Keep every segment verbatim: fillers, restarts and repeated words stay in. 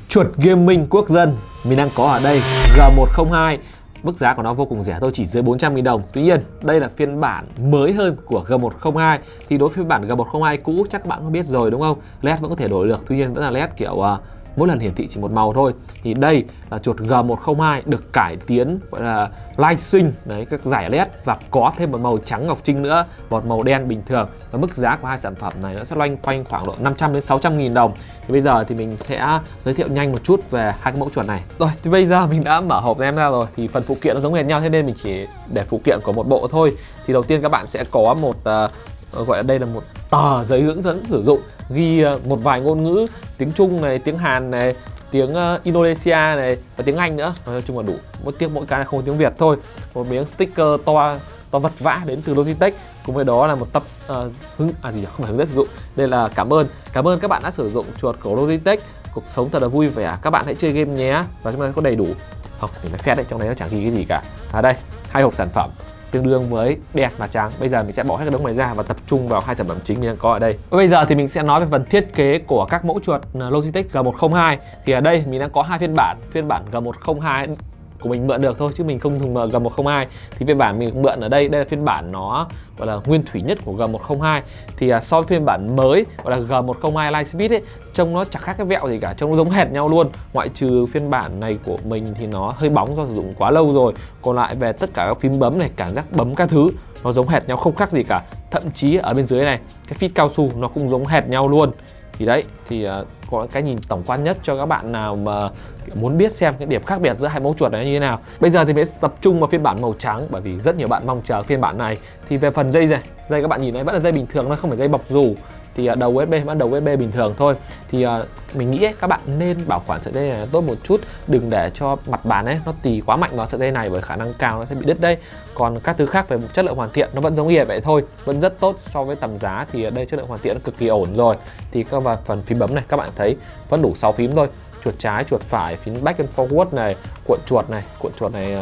Chuột gaming quốc dân mình đang có ở đây G một không hai. Mức giá của nó vô cùng rẻ thôi, chỉ dưới bốn trăm nghìn đồng. Tuy nhiên đây là phiên bản mới hơn của G một không hai. Thì đối với phiên bản G một không hai cũ chắc các bạn cũng biết rồi đúng không? led vẫn có thể đổi được, tuy nhiên vẫn là led kiểu uh, mỗi lần hiển thị chỉ một màu thôi. Thì đây là chuột G một không hai được cải tiến gọi là Light Sync đấy, các giải led và có thêm một màu trắng ngọc trinh nữa, một màu đen bình thường. Và mức giá của hai sản phẩm này nó sẽ loanh quanh khoảng độ năm trăm đến sáu trăm nghìn đồng. Thì bây giờ thì mình sẽ giới thiệu nhanh một chút về hai cái mẫu chuột này. Rồi thì bây giờ mình đã mở hộp em ra rồi, thì phần phụ kiện nó giống hệt nhau, thế nên mình chỉ để phụ kiện của một bộ thôi. Thì đầu tiên các bạn sẽ có một uh, gọi là đây là một tờ giấy hướng dẫn sử dụng, ghi uh, một vài ngôn ngữ, tiếng Trung này, tiếng Hàn này, tiếng uh, Indonesia này và tiếng Anh nữa. Nói chung là đủ, mỗi tiếc mỗi cái là không có tiếng Việt thôi. Một miếng sticker to to vật vã đến từ Logitech, cùng với đó là một tập uh, hướng à gì không phải hướng dẫn sử dụng, đây là cảm ơn cảm ơn các bạn đã sử dụng chuột của Logitech. Cuộc sống thật là vui vẻ, các bạn hãy chơi game nhé. Và chúng ta có đầy đủ, không mình phải phét đấy, trong đấy nó chẳng ghi cái gì cả. À đây, hai hộp sản phẩm tương đương với đen và trắng. Bây giờ mình sẽ bỏ hết cái đống này ra và tập trung vào hai sản phẩm chính mình đang có ở đây. Bây giờ thì mình sẽ nói về phần thiết kế của các mẫu chuột Logitech G một không hai. Thì ở đây mình đang có hai phiên bản. Phiên bản G một không hai của mình mượn được thôi, chứ mình không dùng G một không hai. Thì phiên bản mình mượn ở đây, đây là phiên bản nó gọi là nguyên thủy nhất của G một không hai. Thì uh, so với phiên bản mới gọi là G một không hai Lightspeed ấy, trông nó chẳng khác cái vẹo gì cả, trông nó giống hệt nhau luôn. Ngoại trừ phiên bản này của mình thì nó hơi bóng do sử dụng quá lâu rồi. Còn lại về tất cả các phím bấm này, cảm giác bấm các thứ nó giống hệt nhau, không khác gì cả. Thậm chí ở bên dưới này, cái feed cao su nó cũng giống hệt nhau luôn. Thì đấy, thì uh, có cái nhìn tổng quan nhất cho các bạn nào mà muốn biết xem cái điểm khác biệt giữa hai mẫu chuột này như thế nào. Bây giờ thì mình sẽ tập trung vào phiên bản màu trắng, bởi vì rất nhiều bạn mong chờ phiên bản này. Thì về phần dây này, dây các bạn nhìn thấy vẫn là dây bình thường, nó không phải dây bọc dù. Thì đầu u ét bê vẫn đầu u ét bê bình thường thôi. Thì uh, mình nghĩ ấy, các bạn nên bảo quản sợi dây này tốt một chút, đừng để cho mặt bàn ấy nó tì quá mạnh vào sợi dây này, bởi khả năng cao nó sẽ bị đứt đây. Còn các thứ khác về chất lượng hoàn thiện nó vẫn giống y vậy thôi, vẫn rất tốt so với tầm giá. Thì ở đây chất lượng hoàn thiện nó cực kỳ ổn rồi. Thì các vào phần phím bấm này các bạn thấy vẫn đủ sáu phím thôi, chuột trái, chuột phải, phím back and forward này, cuộn chuột này, cuộn chuột này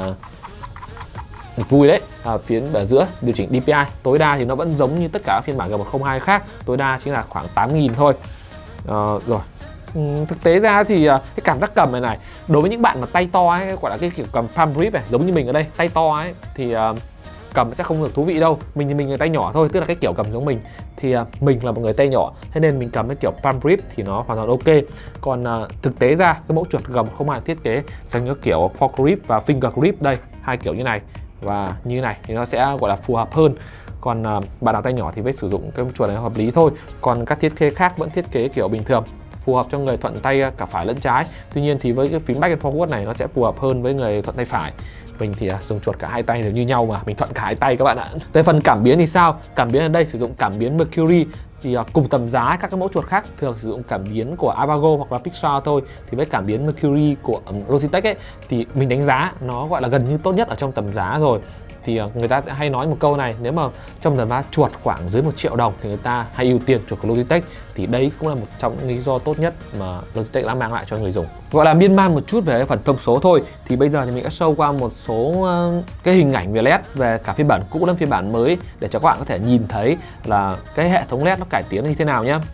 uh, vui đấy. À, phía ở giữa điều chỉnh đê pê i tối đa thì nó vẫn giống như tất cả phiên bản G một không hai khác, tối đa chính là khoảng tám nghìn thôi. À, rồi ừ, thực tế ra thì uh, cái cảm giác cầm này này đối với những bạn mà tay to ấy, gọi là cái kiểu cầm palm grip này, giống như mình ở đây tay to ấy, thì uh, cầm sẽ không được thú vị đâu. Mình thì mình người tay nhỏ thôi, tức là cái kiểu cầm giống mình thì uh, mình là một người tay nhỏ, thế nên mình cầm cái kiểu palm grip thì nó hoàn toàn ok. Còn uh, thực tế ra cái mẫu chuột G một không hai thiết kế dành cho kiểu paw grip và finger grip, đây hai kiểu như này và như này thì nó sẽ gọi là phù hợp hơn. Còn uh, bạn nào tay nhỏ thì phải sử dụng cái chuột này hợp lý thôi. Còn các thiết kế khác vẫn thiết kế kiểu bình thường, phù hợp cho người thuận tay cả phải lẫn trái. Tuy nhiên thì với cái phím back and forward này nó sẽ phù hợp hơn với người thuận tay phải. Mình thì dùng chuột cả hai tay đều như nhau mà, mình thuận cả hai tay các bạn ạ. Về phần cảm biến thì sao? Cảm biến ở đây sử dụng cảm biến Mercury. Thì uh, cùng tầm giá các cái mẫu chuột khác thường sử dụng cảm biến của Avago hoặc là Pixar thôi. Thì với cảm biến Mercury của um, Logitech ấy, thì mình đánh giá nó gọi là gần như tốt nhất ở trong tầm giá rồi. Thì uh, người ta sẽ hay nói một câu này, nếu mà trong tầm giá chuột khoảng dưới một triệu đồng thì người ta hay ưu tiên chuột của Logitech. Thì đấy cũng là một trong những lý do tốt nhất mà Logitech đã mang lại cho người dùng. Gọi là miên man một chút về cái phần thông số thôi. Thì bây giờ thì mình đã show qua một số uh, cái hình ảnh về led về cả phiên bản cũ lẫn phiên bản mới, để cho các bạn có thể nhìn thấy là cái hệ thống led nó cải tiến như thế nào nhé.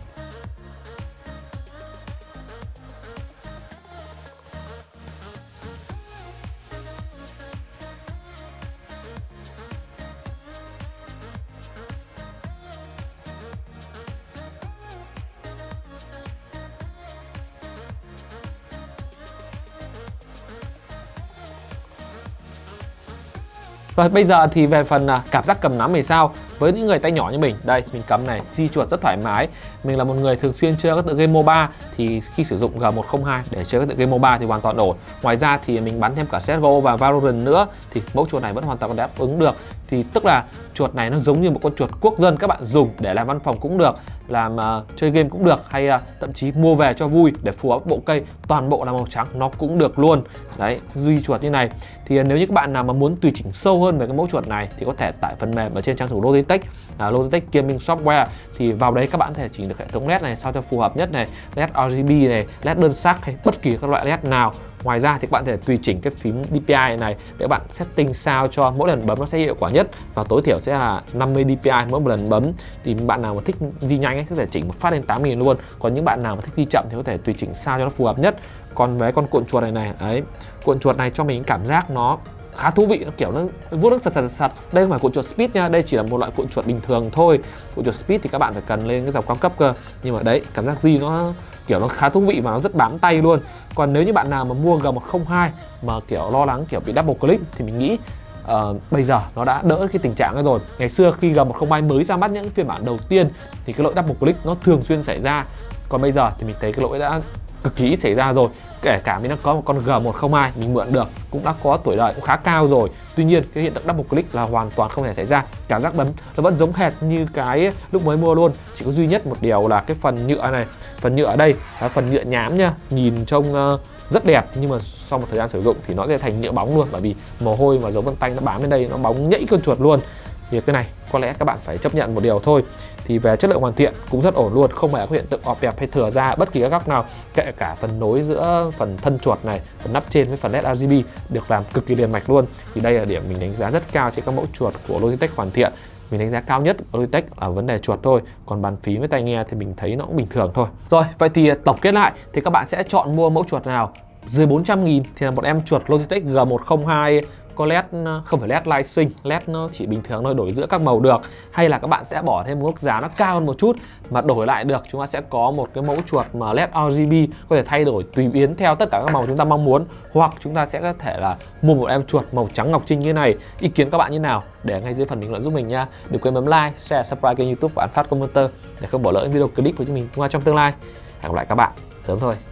Rồi bây giờ thì về phần uh, cảm giác cầm nắm thì sao? Với những người tay nhỏ như mình, đây mình cầm này, di chuột rất thoải mái. Mình là một người thường xuyên chơi các tựa game MOBA, thì khi sử dụng G một không hai để chơi các tựa game MOBA thì hoàn toàn ổn. Ngoài ra thì mình bắn thêm cả xê ét giê ô và Valorant nữa, thì mẫu chuột này vẫn hoàn toàn đáp ứng được. Thì tức là chuột này nó giống như một con chuột quốc dân, các bạn dùng để làm văn phòng cũng được, làm uh, chơi game cũng được, hay uh, thậm chí mua về cho vui để phù hợp bộ cây, toàn bộ là màu trắng nó cũng được luôn. Đấy, duy chuột như này. Thì uh, nếu như các bạn nào mà muốn tùy chỉnh sâu hơn về cái mẫu chuột này thì có thể tải phần mềm ở trên trang chủ Logitech, uh, Logitech Gaming Software. Thì vào đấy các bạn có thể chỉnh được hệ thống led này sao cho phù hợp nhất này, led rờ giê bê này, led đơn sắc hay bất kỳ các loại led nào. Ngoài ra thì các bạn có thể tùy chỉnh cái phím đê pê i này để các bạn setting sao cho mỗi lần bấm nó sẽ hiệu quả nhất, và tối thiểu sẽ là năm mươi đê pê i mỗi một lần bấm. Thì bạn nào mà thích di nhanh ấy có thể chỉnh một phát lên tám nghìn luôn. Còn những bạn nào mà thích di chậm thì có thể tùy chỉnh sao cho nó phù hợp nhất. Còn với con cuộn chuột này này, ấy, cuộn chuột này cho mình cảm giác nó khá thú vị, nó kiểu nó vuốt nước sật sật sật. Đây không phải cuộn chuột Speed nha, đây chỉ là một loại cuộn chuột bình thường thôi. Cuộn chuột Speed thì các bạn phải cần lên cái dòng cao cấp cơ. Nhưng mà đấy, cảm giác gì nó kiểu nó khá thú vị và nó rất bám tay luôn. Còn nếu như bạn nào mà mua G một không hai mà kiểu lo lắng kiểu bị double click thì mình nghĩ Uh, bây giờ nó đã đỡ cái tình trạng đó rồi. Ngày xưa khi G một không hai mới ra mắt những phiên bản đầu tiên thì cái lỗi double click nó thường xuyên xảy ra. Còn bây giờ thì mình thấy cái lỗi đã cực kỳ ít xảy ra rồi. Kể cả mình đã có một con G một không hai mình mượn được, cũng đã có tuổi đời cũng khá cao rồi. Tuy nhiên cái hiện tượng double click là hoàn toàn không thể xảy ra. Cảm giác bấm nó vẫn giống hệt như cái lúc mới mua luôn. Chỉ có duy nhất một điều là cái phần nhựa này, phần nhựa ở đây là phần nhựa nhám nha, nhìn trông uh, rất đẹp, nhưng mà sau một thời gian sử dụng thì nó sẽ thành nhựa bóng luôn, bởi vì mồ hôi mà dấu vân tay nó bám lên đây nó bóng nhẫy con chuột luôn. Thì cái này có lẽ các bạn phải chấp nhận một điều thôi. Thì về chất lượng hoàn thiện cũng rất ổn luôn, không phải có hiện tượng ọp ẹp hay thừa ra bất kỳ các góc nào. Kể cả phần nối giữa phần thân chuột này, phần nắp trên với phần led rờ giê bê được làm cực kỳ liền mạch luôn. Thì đây là điểm mình đánh giá rất cao trên các mẫu chuột của Logitech hoàn thiện. Mình đánh giá cao nhất của Logitech là vấn đề chuột thôi. Còn bàn phím với tai nghe thì mình thấy nó cũng bình thường thôi. Rồi, vậy thì tổng kết lại thì các bạn sẽ chọn mua mẫu chuột nào? Dưới bốn trăm nghìn thì là một em chuột Logitech G một không hai có led, không phải led light sync, led nó chỉ bình thường thôi, đổi giữa các màu được. Hay là các bạn sẽ bỏ thêm một mức giá nó cao hơn một chút mà đổi lại được, chúng ta sẽ có một cái mẫu chuột mà led rờ giê bê có thể thay đổi tùy biến theo tất cả các màu chúng ta mong muốn. Hoặc chúng ta sẽ có thể là mua một em chuột màu trắng ngọc trinh như này. Ý kiến các bạn như nào để ngay dưới phần bình luận giúp mình nha. Đừng quên bấm like, share, subscribe kênh YouTube của An Phát Commenter để không bỏ lỡ những video clip của chúng mình trong tương lai. Hẹn gặp lại các bạn sớm thôi.